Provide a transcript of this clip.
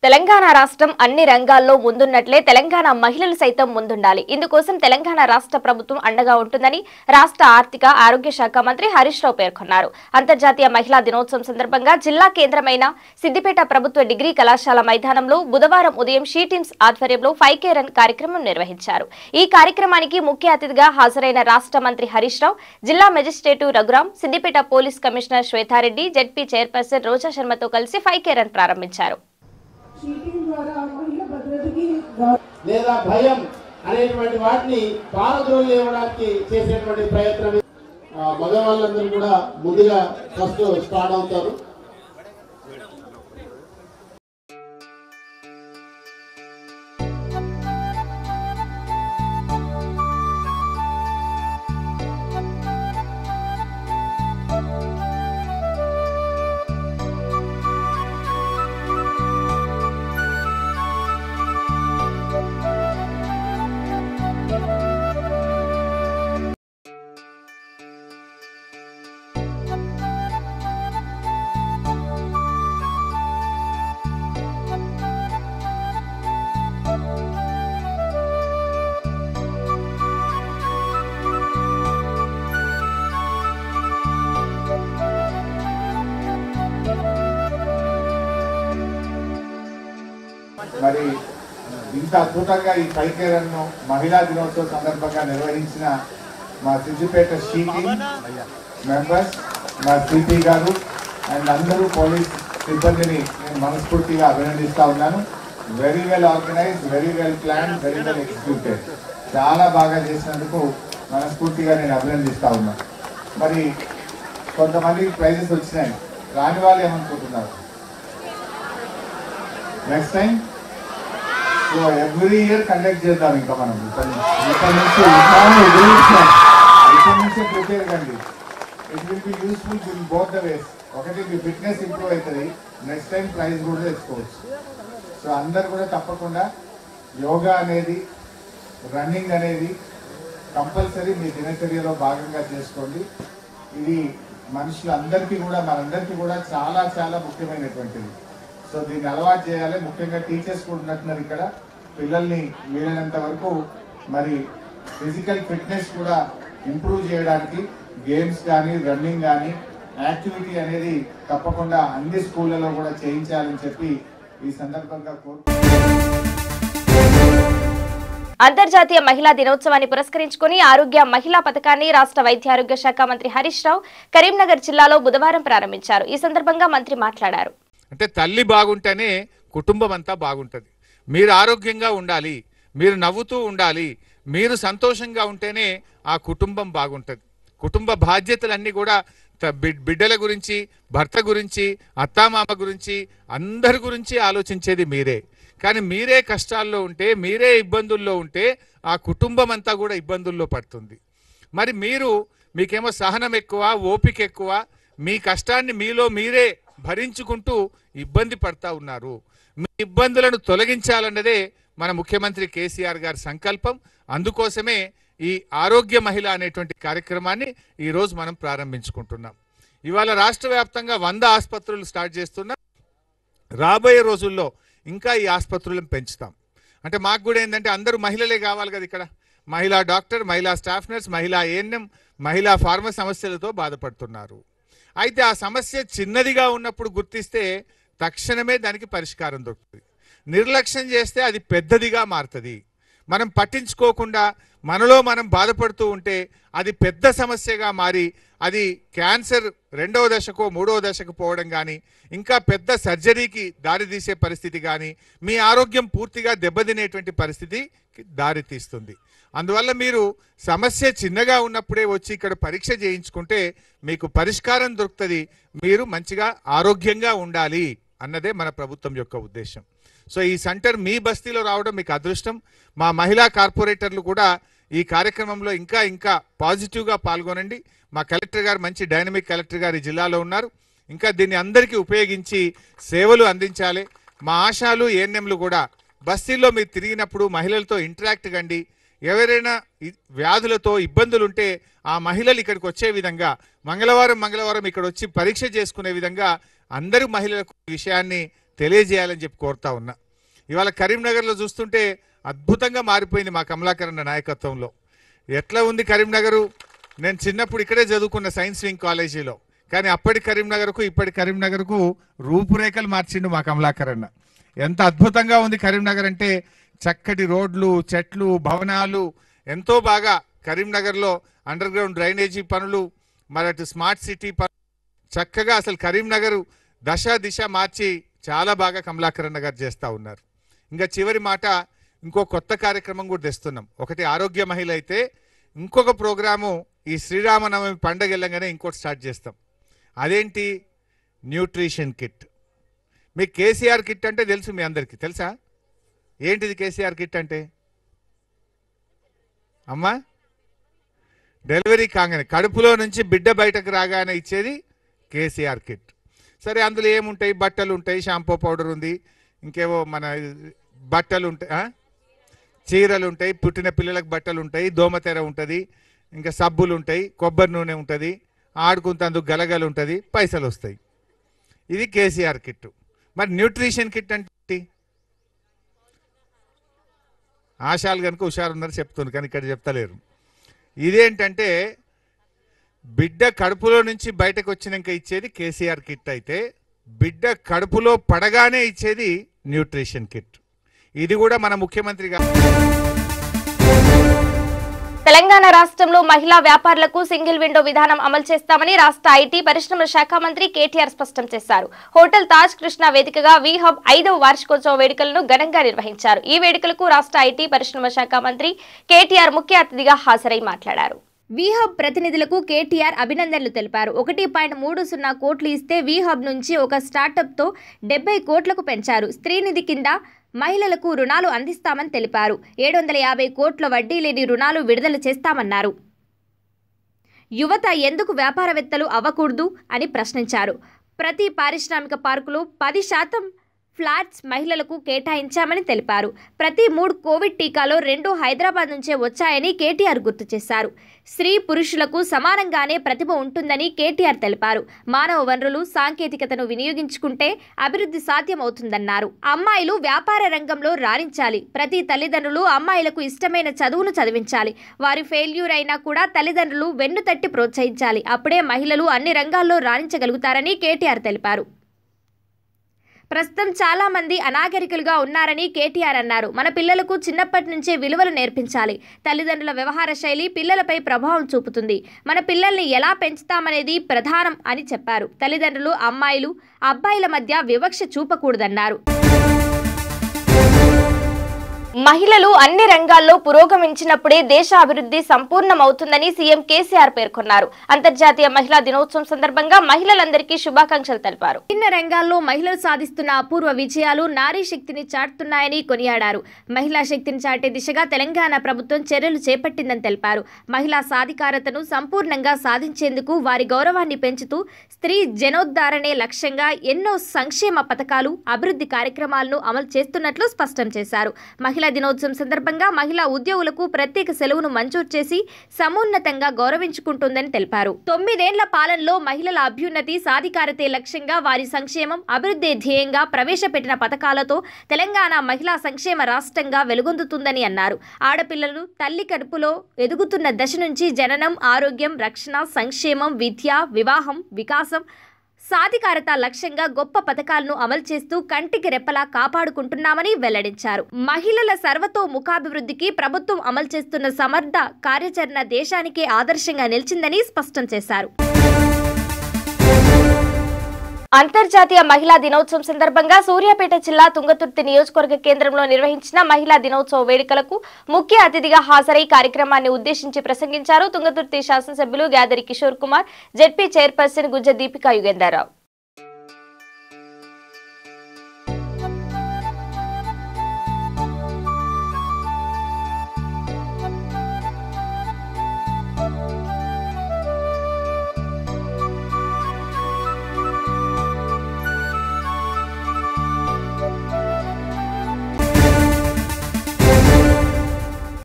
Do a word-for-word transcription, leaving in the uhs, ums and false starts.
తెలంగాణ రాష్ట్రం అన్ని రంగాల్లో ముందున్నట్లే తెలంగాణ మహిళలు సైతం ముందుండాలి. ఇందుకోసం తెలంగాణ రాష్ట్ర ప్రభుత్వం అండగా ఉంటుందని రాష్ట్ర ఆర్థిక ఆరోగ్య శాఖ మంత్రి హరీష్ రావు పేర్కొన్నారు. అంతర్జాతీయ మహిళా దినోత్సవం సందర్భంగా జిల్లా కేంద్రమైన సిద్దిపేట ప్రభుత్వ డిగ్రీ కళాశాల మైదానంలో బుధవారం ఉదయం షీ టీమ్స్ ఆధ్వర్యంలో ఫైవ్ కే రన్ కార్యక్రమం నిర్వహించారు. ఈ కార్యక్రమానికి ముఖ్య అతిథిగా హాజరైన రాష్ట్ర మంత్రి హరీష్ రావు జిల్లా magistrate Raghuram, Siddipet police commissioner Swetha Reddy, ZP chairperson Roja శర్మతో కలిసి ఫైవ్ కే రన్ ప్రారంభించారు. లేదా భయం అనేటువంటి వాటిని పారద్రోలేయడానికి చేసేటువంటి ప్రయత్నం మగవాళ్ళందరూ కూడా ముందుగా ఫస్ట్ స్టార్ట్ అవుతారు. మరి ఇంత అద్భుతంగా ఈ ఫైవ్ కే రన్ మహిళా దినోత్సవం సందర్భంగా నిర్వహించిన మా సిద్దిపేట షీ టీమ్ మెంబర్స్, మా సిపి గారు అండ్ అందరూ పోలీస్ సిబ్బందిని నేను మనస్ఫూర్తిగా అభినందిస్తూ ఉన్నాను. Very well organised, very well plan, very well executed. చాలా బాగా చేసినందుకు మనస్ఫూర్తిగా నేను అభినందిస్తూ ఉన్నాను. మరి కొంతమందికి ప్రైజెస్ వచ్చినాయి, రాని వాళ్ళు ఏమనుకుంటున్నారు? Next time so every year conduct చేద్దాం. ఇంకా మనం ఇక్కడ నుంచి ఇక్కడ నుంచే ప్రిపేర్ కండి. It will be useful in both the ways. ఒకటి మీ ఫిట్నెస్ ఇంప్రూవ్ అవుతుంది, నెక్స్ట్ టైం ప్రైజ్ కూడా తెచ్చుకోవచ్చు. సో అందరు కూడా తప్పకుండా యోగా అనేది, రన్నింగ్ అనేది కంపల్సరీ మీ దినచర్యలో భాగంగా చేసుకోండి. ఇది మనుషులందరికీ కూడా మనందరికీ కూడా చాలా చాలా ముఖ్యమైనటువంటిది. సో దీన్ని అలవాటు చేయాలి. ముఖ్యంగా టీచర్స్ కూడా ఉన్నట్టున్నారు ఇక్కడ. పిల్లల్ని వీలైనంత వరకు మరి ఫిజికల్ ఫిట్నెస్ కూడా ఇంప్రూవ్ చేయడానికి గేమ్స్ కానీ, రన్నింగ్ కానీ యాక్టివిటీ అనేది తప్పకుండా అన్ని స్కూళ్ళలో కూడా చేయించాలని చెప్పి ఈ సందర్భంగా కోరుకుంటున్నాను. అంతర్జాతీయ మహిళా దినోత్సవాన్ని పురస్కరించుకుని ఆరోగ్య మహిళా పథకాన్ని రాష్ట్ర వైద్య ఆరోగ్య శాఖ మంత్రి హరీష్ రావు కరీంనగర్ జిల్లాలో బుధవారం ప్రారంభించారు. ఈ సందర్భంగా మంత్రి మాట్లాడారు. అంటే తల్లి బాగుంటేనే కుటుంబం అంతా బాగుంటుంది. మీరు ఆరోగ్యంగా ఉండాలి, మీరు నవ్వుతూ ఉండాలి, మీరు సంతోషంగా ఉంటేనే ఆ కుటుంబం బాగుంటుంది. కుటుంబ బాధ్యతలన్నీ కూడా బిడ్డల గురించి, భర్త గురించి, అత్తామామ గురించి, అందరి గురించి ఆలోచించేది మీరే. కానీ మీరే కష్టాల్లో ఉంటే, మీరే ఇబ్బందుల్లో ఉంటే ఆ కుటుంబం అంతా కూడా ఇబ్బందుల్లో పడుతుంది. మరి మీరు మీకేమో సహనం ఎక్కువ, ఓపిక ఎక్కువ, మీ కష్టాన్ని మీలో మీరే భరించుకుంటూ ఇబ్బంది పడతా ఉన్నారు. మీ ఇబ్బందులను తొలగించాలన్నదే మన ముఖ్యమంత్రి కేసీఆర్ గారి సంకల్పం. అందుకోసమే ఈ ఆరోగ్య మహిళ అనేటువంటి కార్యక్రమాన్ని ఈరోజు మనం ప్రారంభించుకుంటున్నాం. ఇవాళ రాష్ట్ర వ్యాప్తంగా వంద ఆసుపత్రులు స్టార్ట్ చేస్తున్నాం. రాబోయే రోజుల్లో ఇంకా ఈ ఆసుపత్రులను పెంచుతాం. అంటే మాకు కూడా ఏంటంటే అందరూ మహిళలే కావాలి కదా. ఇక్కడ మహిళా డాక్టర్, మహిళా స్టాఫ్ నర్స్, మహిళా ఏఎన్ఎం, మహిళా ఫార్మా సమస్యలతో బాధపడుతున్నారు. అయితే ఆ సమస్య చిన్నదిగా ఉన్నప్పుడు గుర్తిస్తే తక్షణమే దానికి పరిష్కారం దొరుకుతుంది. నిర్లక్ష్యం చేస్తే అది పెద్దదిగా మారుతుంది. మనం పట్టించుకోకుండా మనలో మనం బాధపడుతూ ఉంటే అది పెద్ద సమస్యగా మారి అది క్యాన్సర్ రెండవ దశకో మూడవ దశకు పోవడం కానీ, ఇంకా పెద్ద సర్జరీకి దారితీసే పరిస్థితి కానీ, మీ ఆరోగ్యం పూర్తిగా దెబ్బతినేటువంటి పరిస్థితికి దారితీస్తుంది. అందువల్ల మీరు సమస్య చిన్నగా ఉన్నప్పుడే వచ్చి ఇక్కడ పరీక్ష చేయించుకుంటే మీకు పరిష్కారం దొరుకుతుంది. మీరు మంచిగా ఆరోగ్యంగా ఉండాలి అన్నదే మన ప్రభుత్వం యొక్క ఉద్దేశం. సో ఈ సెంటర్ మీ బస్తీలో రావడం మీకు అదృష్టం. మా మహిళా కార్పొరేటర్లు కూడా ఈ కార్యక్రమంలో ఇంకా ఇంకా పాజిటివ్గా పాల్గొనండి. మా కలెక్టర్ గారు మంచి డైనమిక్ కలెక్టర్ గారు ఈ జిల్లాలో ఉన్నారు. ఇంకా దీన్ని అందరికీ ఉపయోగించి సేవలు అందించాలి. మా ఆశాలు, ఏఎన్ఎంలు కూడా బస్తీల్లో మీరు తిరిగినప్పుడు మహిళలతో ఇంటరాక్ట్ కండి. ఎవరైనా వ్యాధులతో ఇబ్బందులు ఉంటే ఆ మహిళలు ఇక్కడికి వచ్చే విధంగా మంగళవారం మంగళవారం ఇక్కడ వచ్చి పరీక్ష చేసుకునే విధంగా అందరూ మహిళలకు విషయాన్ని తెలియజేయాలని చెప్పి కోరుతా ఉన్నా. ఇవాళ కరీంనగర్లో చూస్తుంటే అద్భుతంగా మారిపోయింది మా కమలాకర్ అన్న నాయకత్వంలో. ఎట్లా ఉంది కరీంనగరు? నేను చిన్నప్పుడు ఇక్కడే చదువుకున్న సైన్స్ వింగ్ కాలేజీలో, కానీ అప్పటి కరీంనగర్కు ఇప్పటి కరీంనగర్కు రూపురేఖలు మార్చిండు మా కమలాకర్ అన్న. ఎంత అద్భుతంగా ఉంది కరీంనగర్ అంటే, చక్కటి రోడ్లు, చెట్లు, భవనాలు, ఎంతో బాగా కరీంనగర్లో అండర్ గ్రౌండ్ డ్రైనేజీ పనులు, మరి స్మార్ట్ సిటీ పనులు, చక్కగా అసలు కరీంనగర్ దశ దిశ మార్చి చాలా బాగా కమలాకర్ అన్న గారు చేస్తూ ఉన్నారు. ఇంకా చివరి మాట, ఇంకో కొత్త కార్యక్రమం కూడా తెస్తున్నాం. ఒకటి ఆరోగ్య మహిళ అయితే, ఇంకొక ప్రోగ్రాము ఈ శ్రీరామనవమి పండగ వెళ్ళగానే ఇంకోటి స్టార్ట్ చేస్తాం. అదేంటి? Nutrition kit. మీకు కేసీఆర్ కిట్ అంటే తెలుసు, మీ అందరికీ తెలుసా? ఏంటిది కేసీఆర్ కిట్ అంటే? అమ్మా, డెలివరీ కాగానే కడుపులో నుంచి బిడ్డ బయటకు రాగానే ఇచ్చేది కేసీఆర్ కిట్. సరే, అందులో ఏముంటాయి? బట్టలు ఉంటాయి, షాంపూ పౌడర్ ఉంది, ఇంకేవో మన బట్టలు ఉంటాయి, చీరలు ఉంటాయి, పుట్టిన పిల్లలకు బట్టలు ఉంటాయి, దోమతెర ఉంటుంది, ఇంకా సబ్బులు ఉంటాయి, కొబ్బరి నూనె ఉంటుంది, ఆడుకుంటందుకు గలగలు ఉంటుంది, పైసలు వస్తాయి. ఇది కేసీఆర్ కిట్. మరి న్యూట్రిషన్ కిట్ అంటే ఆశాలు కనుక హుషారున్నారు చెప్తుంది, కానీ ఇక్కడ చెప్తలేరు. ఇదేంటంటే బిడ్డ కడుపులో నుంచి బయటకు వచ్చినాక ఇచ్చేది కేసీఆర్ కిట్ అయితే, బిడ్డ కడుపులో పడగానే ఇచ్చేది న్యూట్రిషన్ కిట్. ఇది కూడా మన ముఖ్యమంత్రి గారు. తెలంగాణ రాష్ట్రంలో మహిళా వ్యాపారులకు సింగిల్ విండో విధానం అమలు చేస్తామని రాష్ట్ర ఐటీ పరిశ్రమల శాఖ మంత్రి కేటీఆర్ స్పష్టం చేశారు. హోటల్ తాజ్ కృష్ణ వేదికగా వి హబ్ ఐదవ వార్షికోత్సవ వేడుకలను ఘనంగా నిర్వహించారు. ఈ వేడుకలకు రాష్ట్ర ఐటీ పరిశ్రమల శాఖ మంత్రి కేటీఆర్ ముఖ్య అతిథిగా హాజరై మాట్లాడారు. వి హబ్ ప్రతినిధులకు కేటీఆర్ అభినందనలు తెలిపారు. ఒకటి పాయింట్ మూడు సున్నా కోట్లు ఇస్తే వి హబ్ నుంచి ఒక స్టార్టప్ తో డెబ్బై కోట్లకు పెంచారు. స్త్రీనిధి కింద మహిళలకు రుణాలు అందిస్తామని తెలిపారు. ఏడు వందల యాభై కోట్ల వడ్డీ లేని రుణాలు విడుదల చేస్తామన్నారు. యువత ఎందుకు వ్యాపారవేత్తలు అవ్వకూడదు అని ప్రశ్నించారు. ప్రతి పారిశ్రామిక పార్కులో పది శాతం ఫ్లాట్స్ మహిళలకు కేటాయించామని తెలిపారు. ప్రతి మూడు కోవిడ్ టీకాలో రెండు హైదరాబాద్ నుంచే వచ్చాయని కేటీఆర్ గుర్తు చేశారు. స్త్రీ పురుషులకు సమానంగానే ప్రతిభ ఉంటుందని కేటీఆర్ తెలిపారు. మానవ వనరులు, సాంకేతికతను వినియోగించుకుంటే అభివృద్ధి సాధ్యమవుతుందన్నారు. అమ్మాయిలు వ్యాపార రంగంలో రాణించాలి. ప్రతి తల్లిదండ్రులు అమ్మాయిలకు ఇష్టమైన చదువును చదివించాలి. వారి ఫెయిల్యూర్ అయినా కూడా తల్లిదండ్రులు వెన్నుతట్టి ప్రోత్సహించాలి. అప్పుడే మహిళలు అన్ని రంగాల్లో రాణించగలుగుతారని కేటీఆర్ తెలిపారు. ప్రస్తుతం చాలా మంది అనాగరికులుగా ఉన్నారని కేటీఆర్ అన్నారు. మన పిల్లలకు చిన్నప్పటి నుంచే విలువలు నేర్పించాలి. తల్లిదండ్రుల వ్యవహార శైలి పిల్లలపై ప్రభావం చూపుతుంది. మన పిల్లల్ని ఎలా పెంచుతామనేది ప్రధానం అని చెప్పారు. తల్లిదండ్రులు అమ్మాయిలు అబ్బాయిల మధ్య వివక్ష చూపకూడదన్నారు. మహిళలు అన్ని రంగాల్లో పురోగమించినప్పుడే దేశ అభివృద్ధి సంపూర్ణమవుతుందని సీఎం కేసీఆర్ పేర్కొన్నారు. అంతర్జాతీయ మహిళా దినోత్సవం సందర్భంగా మహిళలందరికీ శుభాకాంక్షలు తెలిపారు. విభిన్న రంగాల్లో మహిళలు సాధిస్తున్న అపూర్వ విజయాలు నారీ శక్తిని చాటుతున్నాయని కొనియాడారు. మహిళా శక్తిని చాటే దిశగా తెలంగాణ ప్రభుత్వం చర్యలు చేపట్టిందని తెలిపారు. మహిళా సాధికారతను సంపూర్ణంగా సాధించేందుకు వారి గౌరవాన్ని పెంచుతూ స్త్రీ జనోద్ధారణే లక్ష్యంగా ఎన్నో సంక్షేమ పథకాలు, అభివృద్ధి కార్యక్రమాలను అమలు చేస్తున్నట్లు స్పష్టం చేశారు. మహిళా దినోత్సవం సందర్భంగా మహిళా ఉద్యోగులకు ప్రత్యేక సెలవును మంజూరు చేసి సమున్నతంగా గౌరవించుకుంటుందని తెలిపారు. తొమ్మిదేళ్ల పాలనలో మహిళల అభ్యున్నతి, సాధికారతే లక్ష్యంగా వారి సంక్షేమం, అభివృద్ధి ధ్యేయంగా ప్రవేశపెట్టిన పథకాలతో తెలంగాణ మహిళా సంక్షేమ రాష్ట్రంగా వెలుగొందుతుందని అన్నారు. ఆడపిల్లలు తల్లి కడుపులో ఎదుగుతున్న దశ నుంచి జననం, ఆరోగ్యం, రక్షణ, సంక్షేమం, విద్య, వివాహం, వికాసం, సాధికారత లక్ష్యంగా గొప్ప పథకాలను అమలు చేస్తూ కంటికి రెప్పలా కాపాడుకుంటున్నామని వెల్లడించారు. మహిళల సర్వతోముఖాభివృద్ధికి ప్రభుత్వం అమలు చేస్తున్న సమర్థ కార్యాచరణ దేశానికే ఆదర్శంగా నిలిచిందని స్పష్టం చేశారు. అంతర్జాతీయ మహిళా దినోత్సవం సందర్భంగా సూర్యాపేట జిల్లా తుంగతుర్తి నియోజకవర్గ కేంద్రంలో నిర్వహించిన మహిళా దినోత్సవ వేడుకలకు ముఖ్య అతిథిగా హాజరై కార్యక్రమాన్ని ఉద్దేశించి ప్రసంగించారు తుంగతుర్తి శాసనసభ్యులు గ్యాదరి కిషోర్ కుమార్, జెడ్పీ చైర్పర్సన్ గుజ్జ దీపికా యుగేందర్రావు.